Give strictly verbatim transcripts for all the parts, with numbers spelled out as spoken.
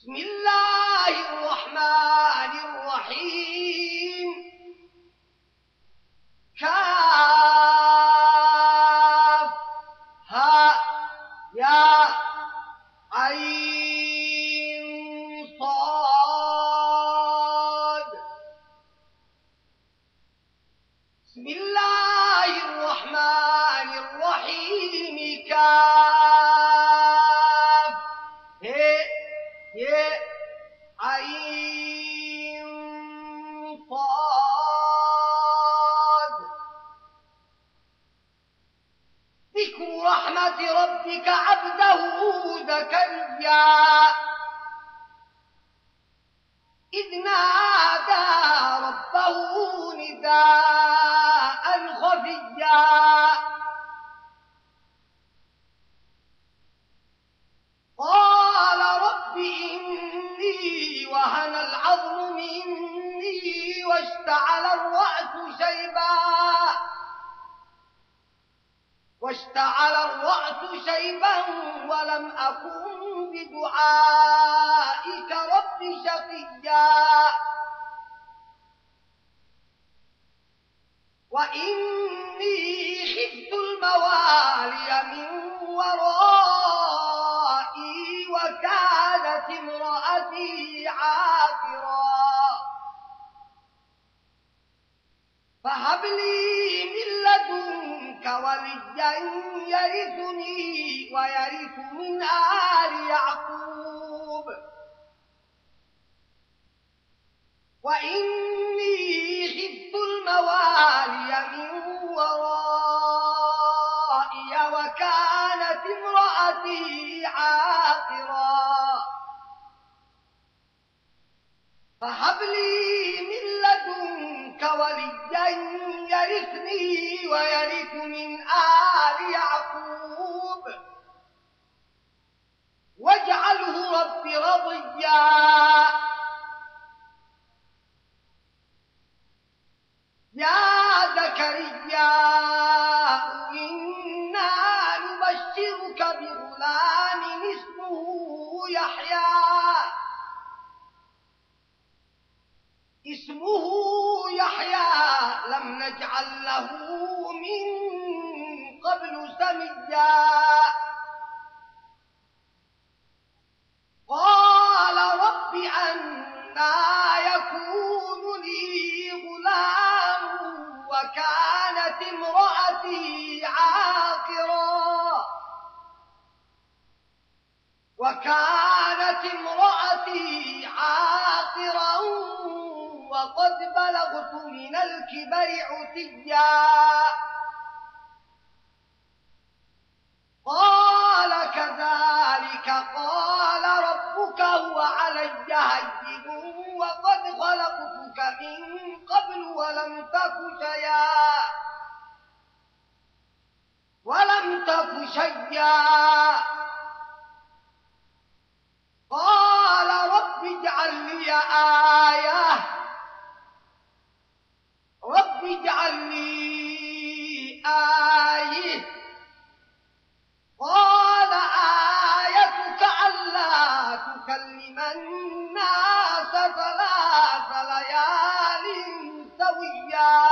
بسم الله الرحمن الرحيم كاف ها يا عين صاد بسم الله الرحمن الرحيم كاف ها يا عين صاد ذكر رحمة ربك عبده زكريا إذ نادى ربه نداء خفيا قال رب إني وهن العظم مني واشتعل الرأس شيبا واشتعل الرأس شيبا ولم أكن بدعائك رب شقيا وإني خفت الموالي من ورائي وكانت امرأتي عاقرا فهب لي من لدنك وليا يرثني ويرث من آل يعقوب وإني خفت الموالي من ورائي وكانت امرأتي عاقرا فهب لي من لدنك وليا يرثني ويرث من آل يعقوب واجعله رب رضيا يا زكريا إنا نبشرك بغلام اسمه يحيى اسمه يحيى لم نجعل له من قبل سميا قال رب أنى يكون لي غلام وكانت امرأتي عاقرا وكانت امرأتي عاقرا وقد بلغت من الكبر عتيا قال كذلك قال ربك هو علي هين وقد خلقتك من قبل ولم تك شيئا ولم تك شيئا قال رب اجعل لي آية رب اجعل لي آية قال آيتك ألا تكلم الناس ثلاث ليال سويا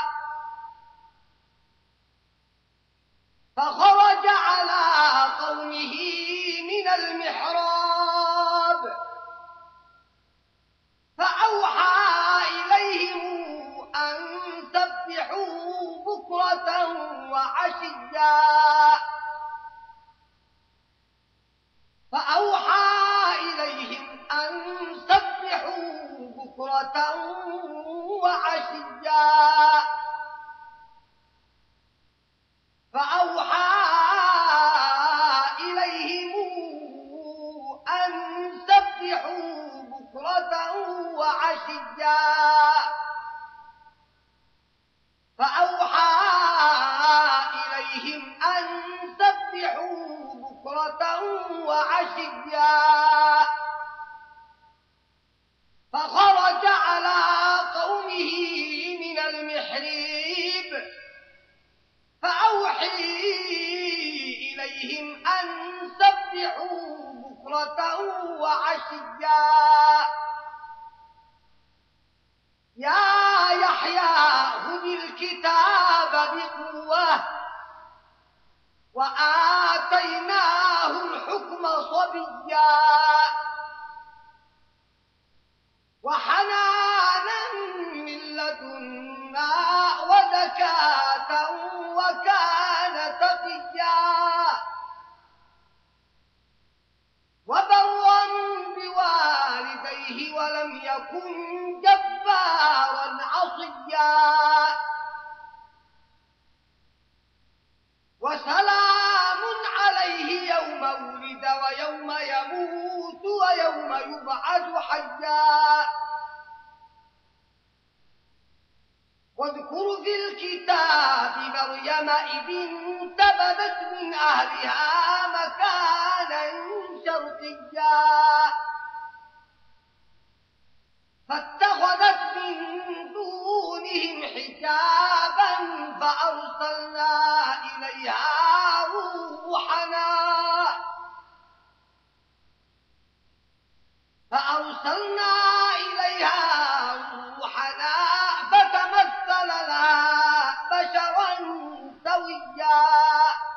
فخرج على قومه من المحراب فأوحى إليهم أن سبحوا بكرة وعشيا فأوحى إليهم أن سبحوا بكرة وعشيا فأوحى إليهم أن سبحوا بكرة وعشيا فأوحى إليهم أن سبحوا بكرة وعشيا فخرج على قومه من المحراب فأوحي إليهم أن سبحوا بكرة بكرة وعشيا يا يحيى خذ الكتاب بقوة وآتيناه الحكم صبيا وحنانا من لدنا وزكاة وكان تقيا وبرا بوالديه ولم يكن جبارا عصيا وسلام عليه يوم ولد ويوم يموت ويوم يبعث حيا واذكر في الكتاب مريم إذ انتبذت من أهلها مكانا شرقيا فاتخذت من دونهم حجابا فأرسلنا إليها روحنا فأرسلنا إليها روحنا فتمثل لها بشرا سويا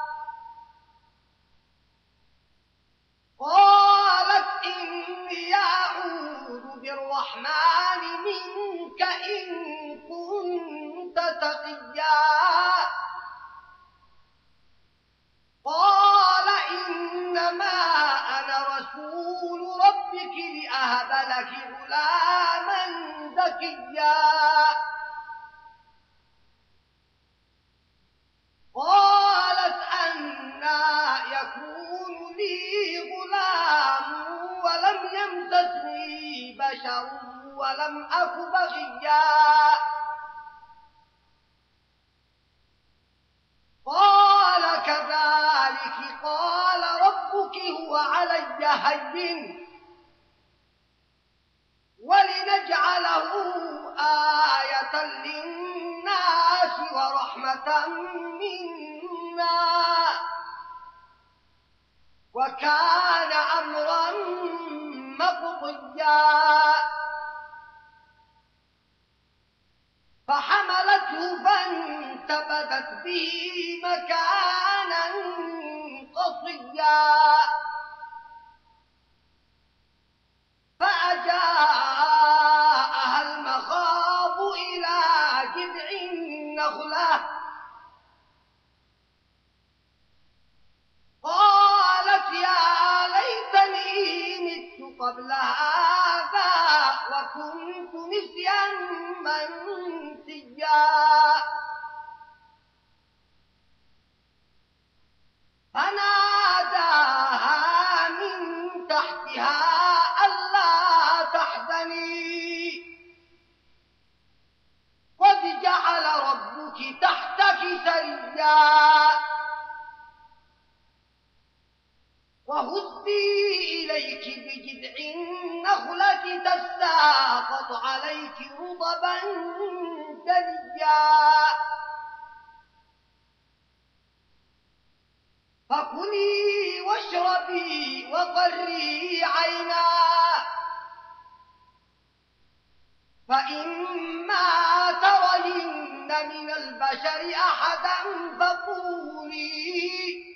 قالت إني أعوذ بالرحمن منك إن كنت تقيا قال إنما أنا رسول ربك لأهب لك غلاما زكيا قالت أنى يكون لي غلام ولم يمسسني بشر ولم أك بغيا قال كذلك قال ربك هو علي هين ولنجعله آية للناس ورحمة منا وكان أمرا مقضيا فحملته فانتبذت به مكانا قصيا فأجاءها المخاض إلى جذع النخلة قالت يا ليتني مت قبل هذا وكنت نسيا منسيا فناداها من تحتها ألا تحزني قد جعل ربك تحتك سريا وهزي إليك بجذع النخلة تساقط عليك رطبا جنيا فكلي واشربي وقري عينا فإما ترين من البشر أحدا فقولي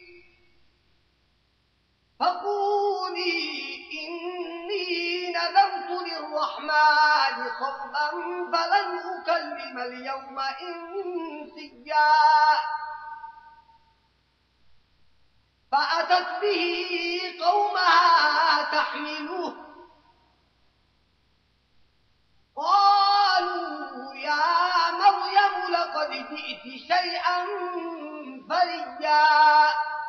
فقولي إني نذرت للرحمن صوما فلن أكلم اليوم إنسيا فأتت به قومها تحمله قالوا يا مريم لقد جئت شيئا فريا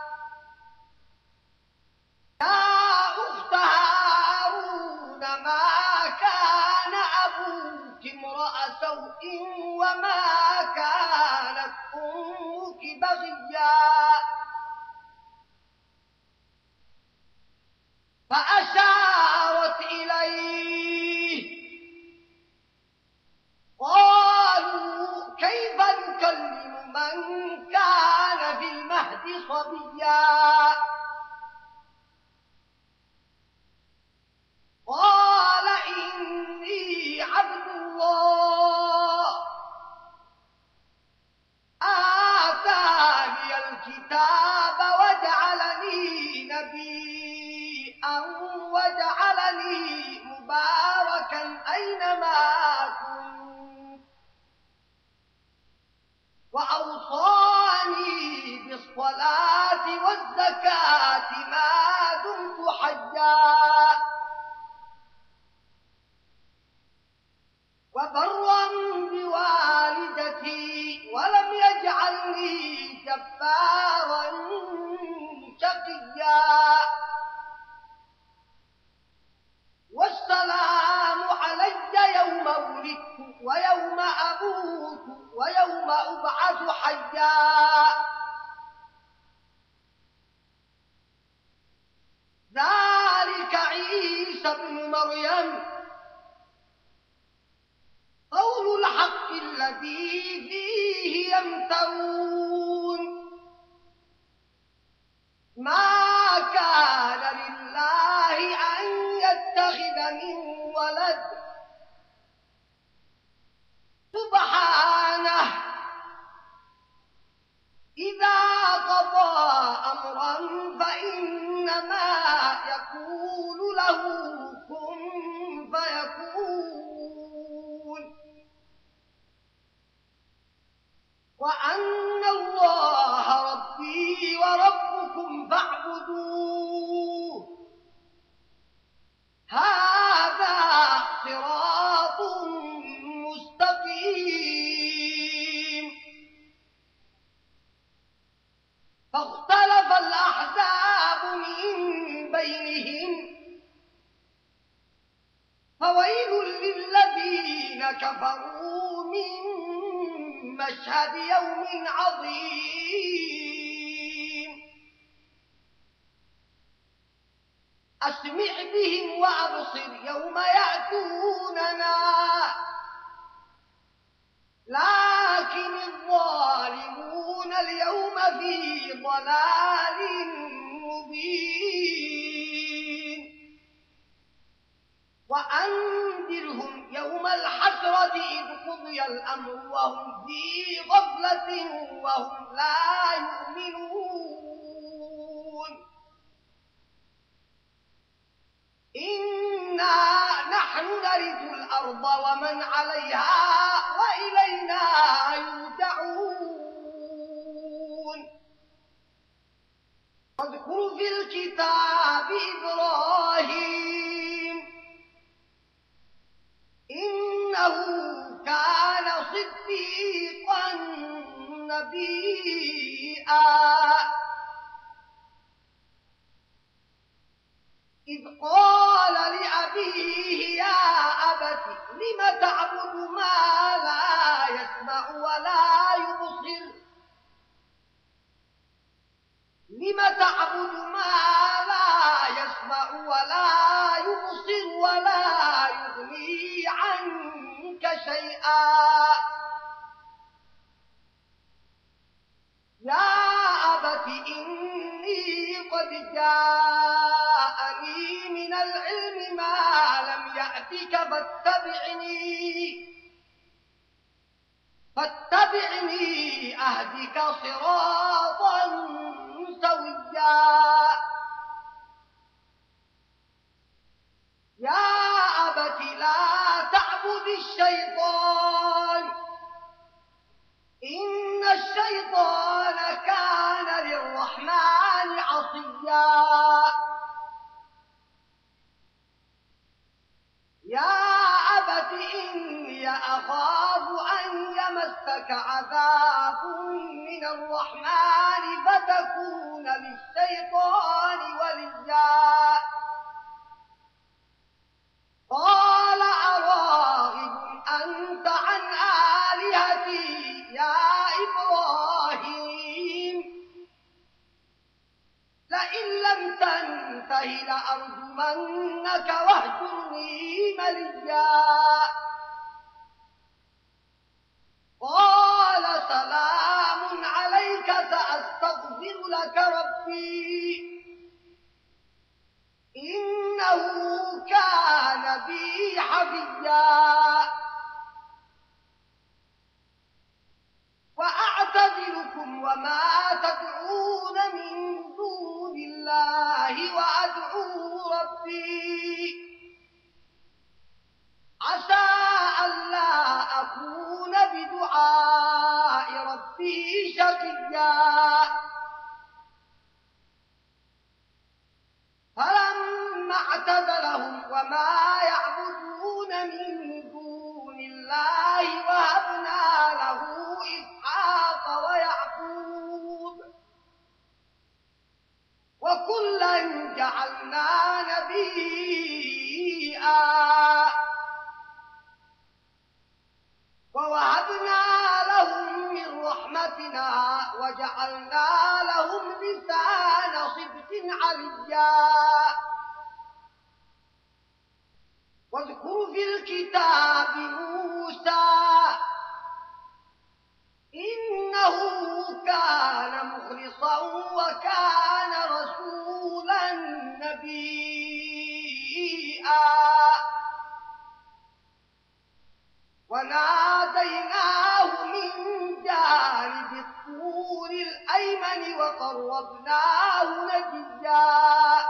يا أخت هارون ما كان أبوك امرأ سوء وما كانت أمك بغيا فأشارت إليه قالوا كيف نكلم من كان في المهد صبيا الكتاب وجعلني نبيا وجعلني مباركا أينما كنت وأوصاني بالصلاة والزكاة ما دمت حيا وبرا بوالدتي ولم يجعلني جبارا شقيا والسلام علي يوم ولدت ويوم أموت ويوم أبعث حيا ذلك عيسى ابن مريم قول الحق الذي فيه يمترون ما كان لله أن يتخذ من ولد سبحانه إذا قضى أمرا فإنما يقول له كن فيكون وأن الله ربي وربكم فاعبدوه هذا صراط مستقيم فاختلف الأحزاب من بينهم فويل للذين كفروا من مشهد يوم عظيم أسمع بهم وأبصر يوم يأتوننا لكن الظالمون اليوم في ضلال مبين وأنذرهم يوم الحسرة إذ قضي الأمر وهم في غفلة وهم لا يؤمنون إنا نحن نرث الأرض ومن عليها وإلينا يرجعون واذكر في الكتاب إبراهيم إنه كان صديقا نبيا إذ قال لأبيه يا أبت لم تعبد ما لا يسمع ولا يبصر لم تعبد ما لا يسمع ولا يبصر ولا يغني عنك شيئا يا أبت إني قد جاءني من العلم ما لم يأتك فاتبعني فاتبعني أهدك صراطا سويا يا أبت لا تعبد الشيطان إن الشيطان كان للرحمن عصيا يا أبت إني أخاف أن يمسك عذاب من الرحمن فتكون للشيطان وليا قال أراغب أنت عن آلهتي يا إبراهيم لئن لم تنته لأرجمنك واهجرني مليا قال سلام عليك سأستغفر لك ربي إنه كان بي حفيا وأعتذركم وما تدعون ربي عسى ألا أكون بدعاء ربي شقيا فلما اعتزلهم وما يعبدون من دون الله وهبنا له إسحاق ويعقوب وكلا جعلنا نبيا ووهبنا لهم من رحمتنا وجعلنا لهم لسان صدق عليا واذكر في الكتاب موسى إنه كان مخلصا وكان رسولا نبيا وناديناه من جانب الطور الأيمن وقربناه نجيا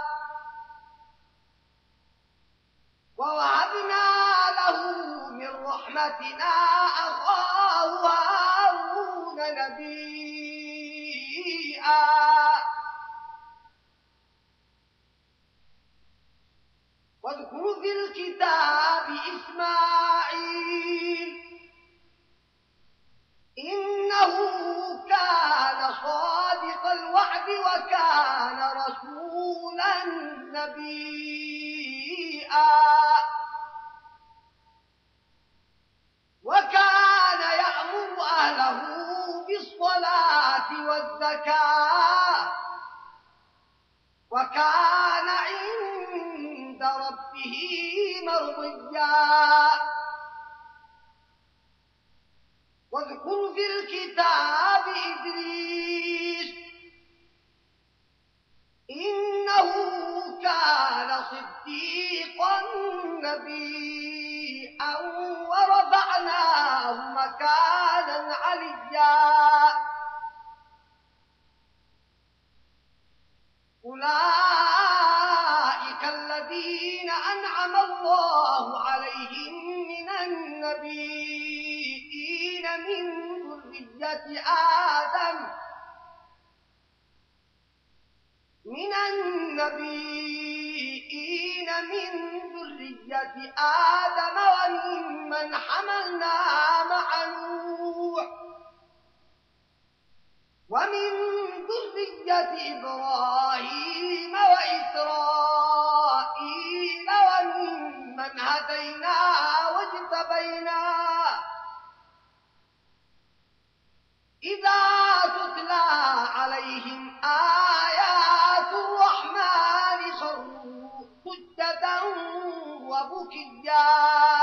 ووهبنا له من رحمتنا أخاه هارون نبيا واذكر في الكتاب إسماعيل إنه كان صادق الوعد وكان رسولا نبيا وكان يأمر أهله بالصلاة والزكاة وكان عند ربه مرضيا واذكر في الكتاب إدريس إنه كان صديقا نبيا ورفعناه مكانا عليا أولئك الذين أنعم الله عليهم من النبيين من ذرية آدم من النبيين من ذرية آدم وممن حملنا مع نوح ومن ذرية إبراهيم وإسرائيل وممن هدينا واجتبينا إذا تتلى عليهم آيات الرحمن خروا سجدا وبكيا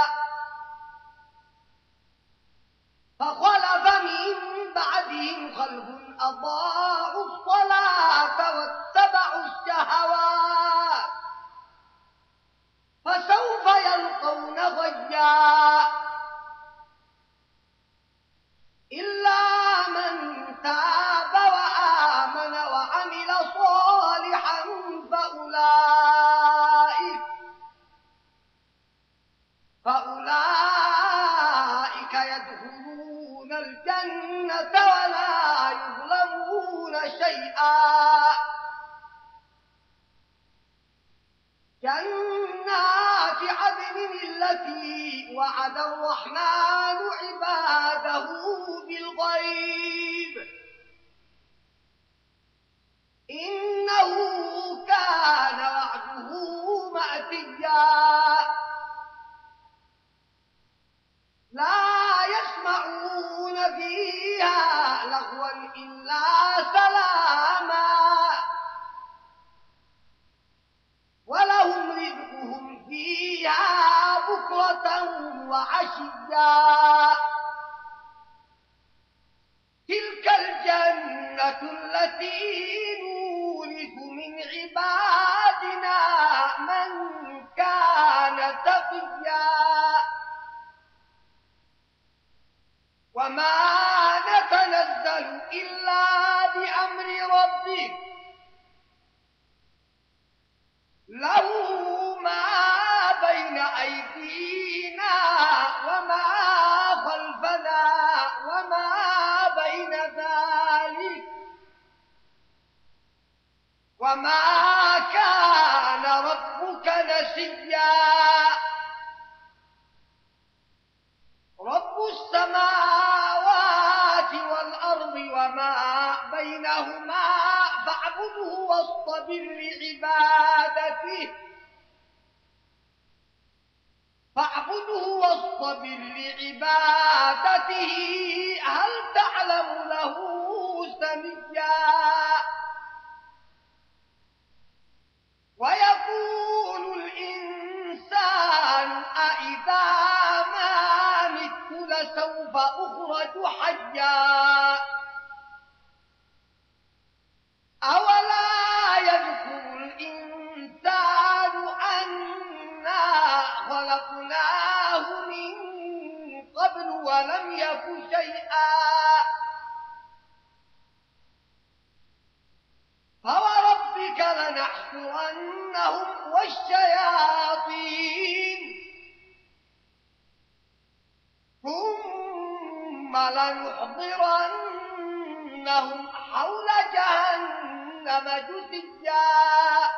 فخلف من بعدهم خلف أضاعوا الصلاة واتبعوا الشهوات فسوف يلقون غيا إلا من تاب وآمن وعمل صالحا فأولئك فأولئك يدخلون الجنة ولا يظلمون شيئا جنات عدن التي وعد الرحمن عباده بالغيب إنه كان وعده مأتيا لا يسمعون فيها لغوا إلا سلاما ولهم رزقهم فيها بكرة وعشيا تلك الجنة التي نورث من عبادنا من كان تقيا وما نتنزل إلا بأمر ربك له وما كان ربك نسيا رب السماوات والأرض وما بينهما فاعبده واصطبر لعبادته فاعبده واصطبر لعبادته هل تعلم له سميا ويقول الإنسان أإذا ما مت لسوف أخرج حيا أولا يذكر الإنسان أنا خلقناه من قبل ولم يك شيئا فوربك لنحشرنهم والشياطين ثم لنحضرنهم حول جهنم جثيا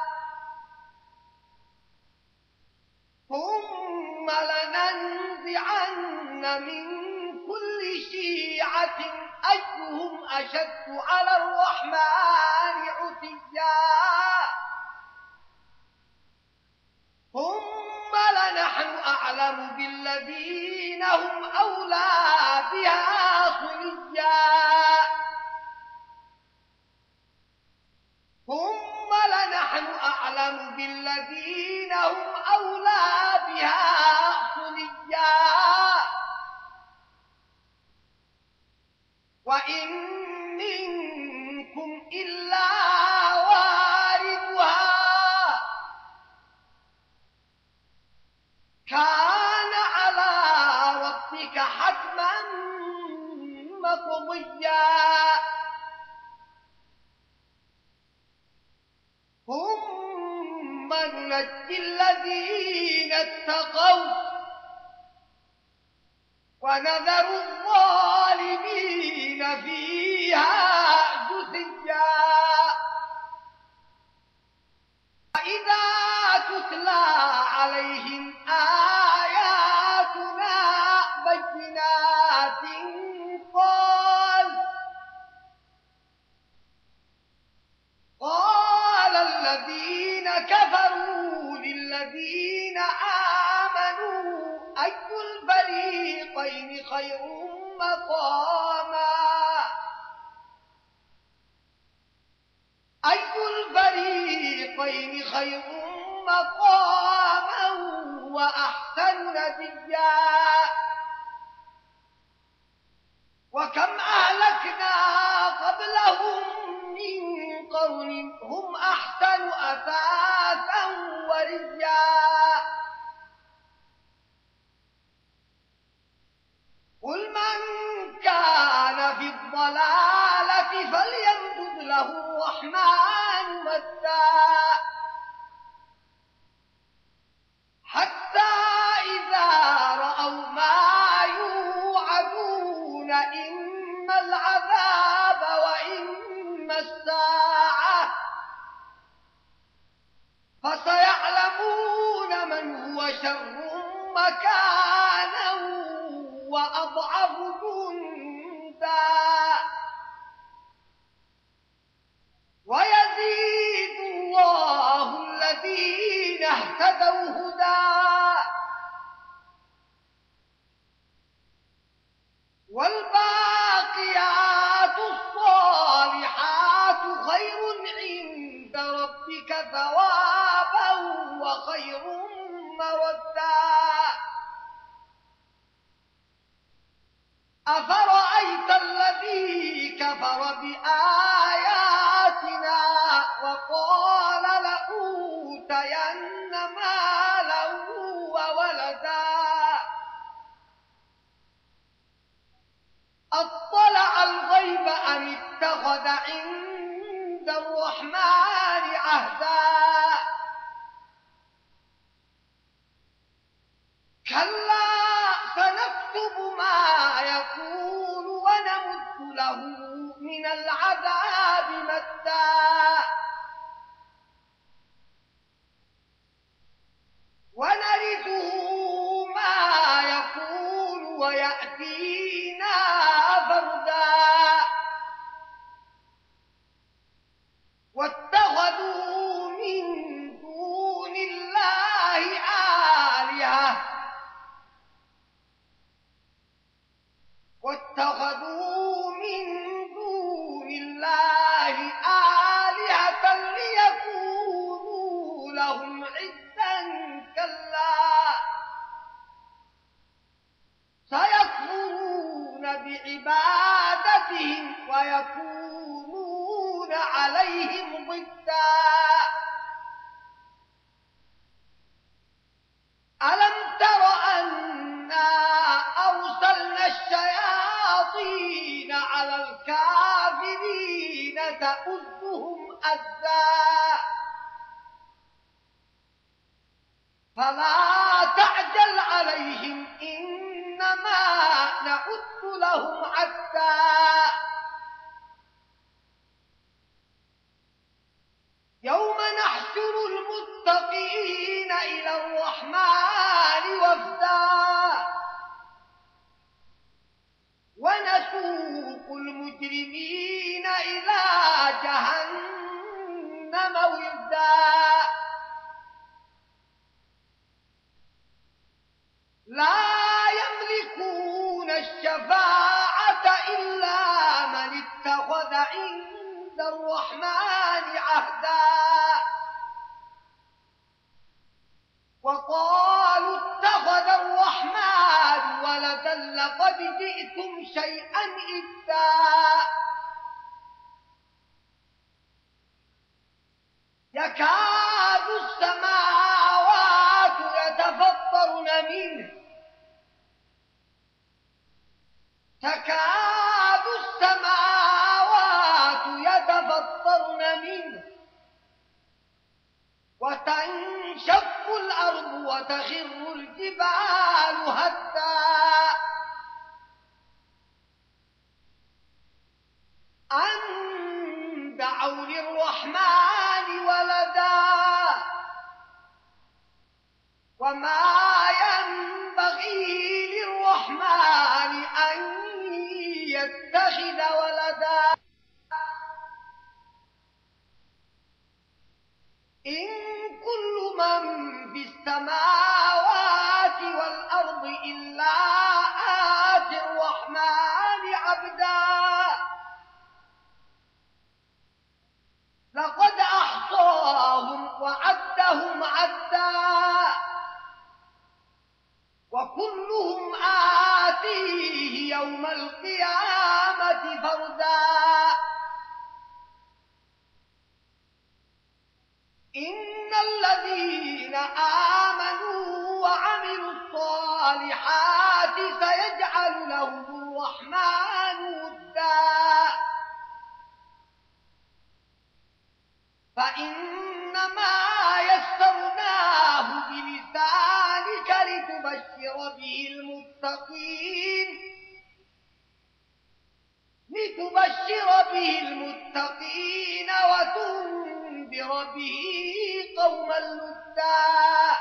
ثم لننزعن من كل شيعة أيهم أشد على الرحمن عتيا ثم لنحن أعلم بالذين هم أولى بها صليا ثم لنحن أعلم بالذين هم أولى بها صليا وإن منكم إلا واردها كان على ربك حتما مقضيا ثم ننجي الذين اتقوا ونذر الظالمين فيها جثيا وإذا تتلى عليهم آياتنا بينات قال قال الذين كفروا للذين آمنوا أي الفريقين خير مقاما أي الفريقين خير مقاما وأحسن نديا وكم أهلكنا قبلهم من قرن هم أحسن أثاثا ورئيا قل من كان في الضلالة فليمدد له الرحمن مدا حتى إذا رأوا ما يوعدون إما العذاب وإما الساعة فسيعلمون من هو شر مكانا وأضعف جندا ويزيد الله الذين اهتدوا هدى والباقيات الصالحات خير عند ربك ثوابا وخير مردا أفرأيت الذي كفر بآياتنا وقال لأوتين مالا وولدا أطلع الغيب أم اتخذ عند الرحمن عهدا كلا سنكتب ما يقول ونمد له من العذاب مدا ضدا ألم تر أنا أرسلنا الشياطين على الكافرين تؤزهم أزا فلا تعجل عليهم إنما نعد لهم عدا يوم نحشر المتقين إلى الرحمن وفدا ونسوق المجرمين إلى جهنم وردا لا يملكون الشفاعة إلا من اتخذ عند الرحمن عهدا وقالوا اتخذ الرحمن ولدا لقد جئتم شيئا إدا يكاد السماوات يتفطرن منه تكاد السماوات يتفطرن منه وتنشق الأرض وتخر الجبال هدا أن دعوا للرحمن ولدا وما ينبغي للرحمن أن يتخذ ولدا إن كل من في السماوات والأرض إلا آتي الرحمن عبدا لقد أحصاهم وعدهم عدا وكلهم آتيه يوم القيامة فردا إن الذين آمنوا وعملوا الصالحات سيجعل لهم الرحمن ودا فإنما يسرناه بلسانك لتبشر به المتقين لتبشر به المتقين وتنذر به قوما لدا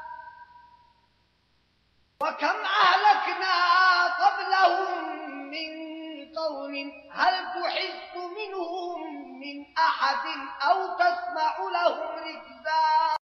وكم أهلكنا قبلهم من قرن هل تحس منهم من أحد أو تسمع لهم ركزا